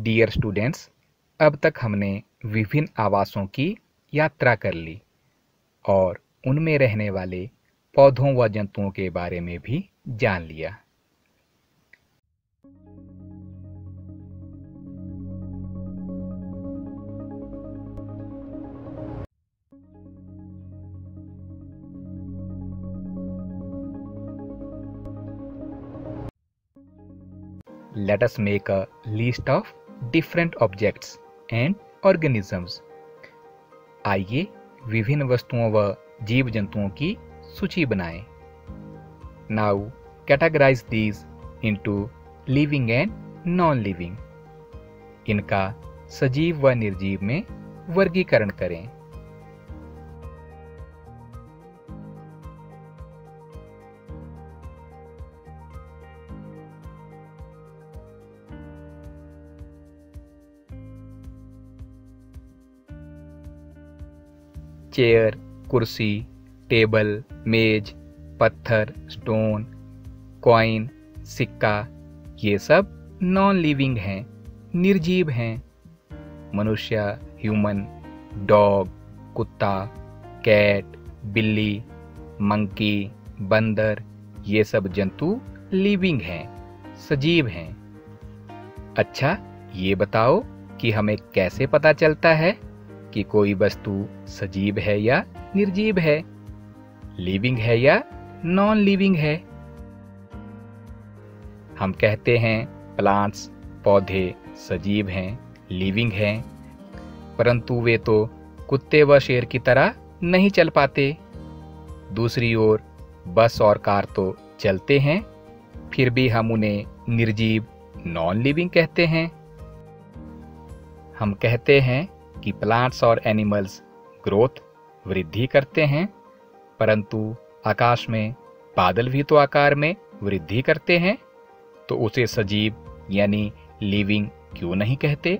Dear students, अब तक हमने विभिन्न आवासों की यात्रा कर ली और उनमें रहने वाले पौधों व जंतुओं के बारे में भी जान लिया। Let us make a list of different objects and organisms. आइए विभिन्न वस्तुओं व जीव जंतुओं की सूची बनाएं। Now categorize these into living and non-living. इनका सजीव व निर्जीव में वर्गीकरण करें। चेयर, कुर्सी, टेबल, मेज, पत्थर, स्टोन, कॉइन, सिक्का, ये सब नॉन लिविंग हैं, निर्जीव हैं। मनुष्य, ह्यूमन, डॉग, कुत्ता, कैट, बिल्ली, मंकी, बंदर, ये सब जंतु लिविंग हैं, सजीव हैं। अच्छा, ये बताओ कि हमें कैसे पता चलता है कि कोई वस्तु सजीव है या निर्जीव है, लिविंग है या नॉन लिविंग है। हम कहते हैं प्लांट्स, पौधे सजीव हैं, लिविंग हैं, परंतु वे तो कुत्ते व शेर की तरह नहीं चल पाते। दूसरी ओर बस और कार तो चलते हैं, फिर भी हम उन्हें निर्जीव, नॉन लिविंग कहते हैं। हम कहते हैं कि प्लांट्स और एनिमल्स ग्रोथ, वृद्धि करते हैं, परंतु आकाश में बादल भी तो आकार में वृद्धि करते हैं, तो उसे सजीव यानी लिविंग क्यों नहीं कहते?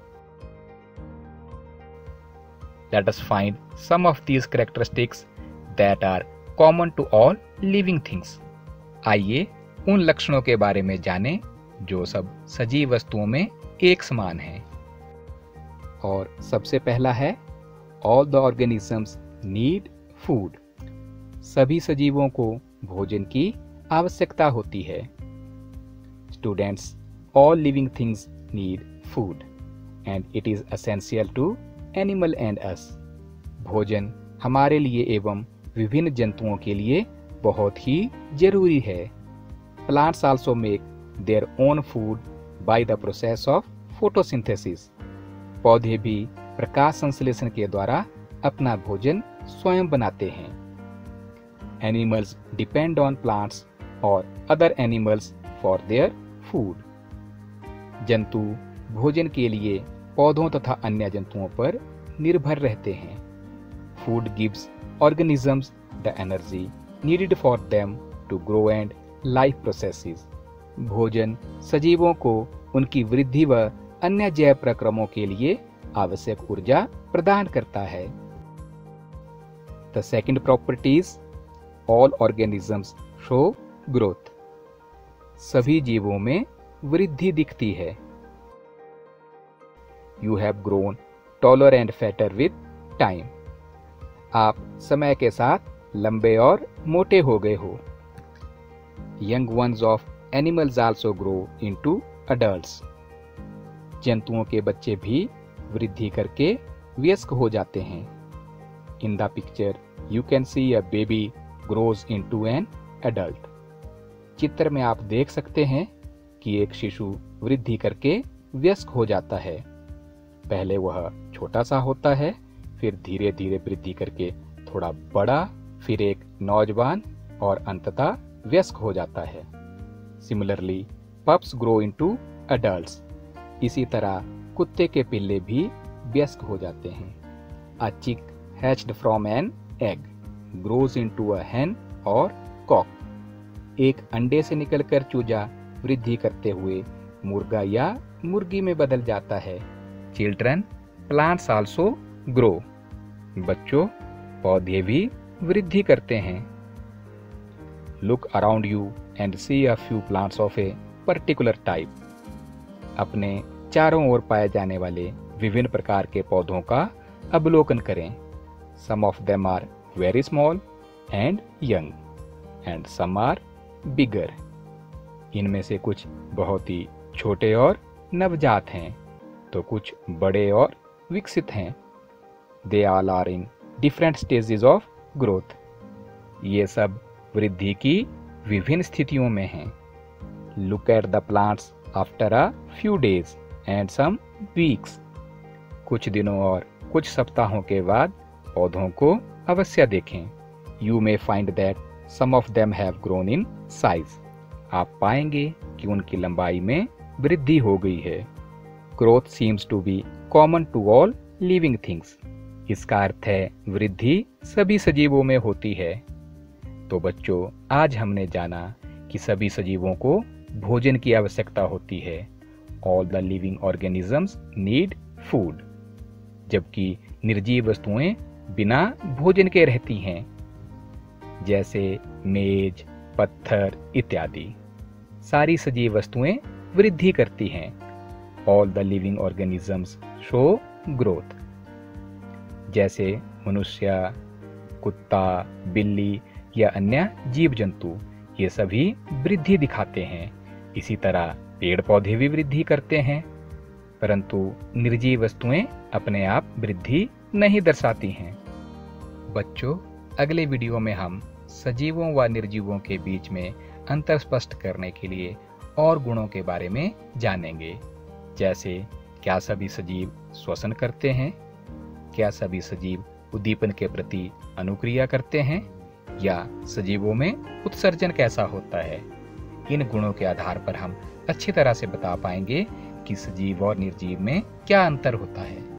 Let us find some of these characteristics that are common to all living things. आइए उन लक्षणों के बारे में जानें जो सब सजीव वस्तुओं में एक समान हैं। और सबसे पहला है all the organisms need food. सभी सजीवों को भोजन की आवश्यकता होती है। Students, all living things need food and it is essential to animal and us. भोजन हमारे लिए एवं विभिन्न जंतुओं के लिए बहुत ही जरूरी है। Plants also make their own food by the process of photosynthesis. पौधे भी प्रकाश संश्लेषण के द्वारा अपना भोजन स्वयं बनाते हैं। एनिमल्स डिपेंड ऑन प्लांट्स और other animals for their food. जंतु भोजन के लिए पौधों तथा अन्य जंतुओं पर निर्भर रहते हैं। Food gives organisms the energy needed for them to grow and life processes. भोजन सजीवों को उनकी वृद्धि व अन्य जैव प्रक्रमों के लिए आवश्यक ऊर्जा प्रदान करता है। The second properties, all organisms show growth. सभी जीवों में वृद्धि दिखती है। You have grown taller and fatter with time. आप समय के साथ लंबे और मोटे हो गए हो। Young ones of animals also grow into adults. जंतुओं के बच्चे भी वृद्धि करके वयस्क हो जाते हैं। In the picture you can see a baby grows into an adult. चित्र में आप देख सकते हैं कि एक शिशु वृद्धि करके वयस्क हो जाता है। पहले वह छोटा सा होता है, फिर धीरे धीरे वृद्धि करके थोड़ा बड़ा, फिर एक नौजवान और अंततः वयस्क हो जाता है। Similarly pups grow into adults. इसी तरह कुत्ते के पिल्ले भी वयस्क हो जाते हैं। A chick hatched from an egg grows into a hen और कॉक। एक अंडे से निकलकर चूजा वृद्धि करते हुए मुर्गा या मुर्गी में बदल जाता है। Children, plants also grow. बच्चों, पौधे भी वृद्धि करते हैं। Look around you and see a few plants of a particular type. अपने चारों ओर पाए जाने वाले विभिन्न प्रकार के पौधों का अवलोकन करें। Some of them are very small and young and some are bigger. इनमें से कुछ बहुत ही छोटे और नवजात हैं, तो कुछ बड़े और विकसित हैं। They all are in different stages of growth. ये सब वृद्धि की विभिन्न स्थितियों में हैं। Look at the plants after a few days and some weeks. कुछ दिनों और कुछ सप्ताहों के बाद पौधों को अवश्य देखें। You may find that some of them have grown in size. आप पाएंगे कि उनकी लंबाई में वृद्धि हो गई है। Growth seems to be common to all living things. इसका अर्थ है वृद्धि सभी सजीवों में होती है। तो बच्चों, आज हमने जाना कि सभी सजीवों को भोजन की आवश्यकता होती है। All the living organisms need food. जबकि निर्जीव वस्तुएं बिना भोजन के रहती हैं, जैसे मेज, पत्थर इत्यादि। सारी सजीव वस्तुएं वृद्धि करती हैं। All the living organisms show growth. जैसे मनुष्य, कुत्ता, बिल्ली या अन्य जीव जंतु, ये सभी वृद्धि दिखाते हैं। इसी तरह पेड़ पौधे भी वृद्धि करते हैं, परंतु निर्जीव वस्तुएं अपने आप वृद्धि नहीं दर्शाती हैं। बच्चों, अगले वीडियो में हम सजीवों व निर्जीवों के बीच में अंतर स्पष्ट करने के लिए और गुणों के बारे में जानेंगे। जैसे क्या सभी सजीव श्वसन करते हैं, क्या सभी सजीव उद्दीपन के प्रति अनुक्रिया करते हैं, या सजीवों में उत्सर्जन कैसा होता है। इन गुणों के आधार पर हम अच्छी तरह से बता पाएंगे कि सजीव और निर्जीव में क्या अंतर होता है।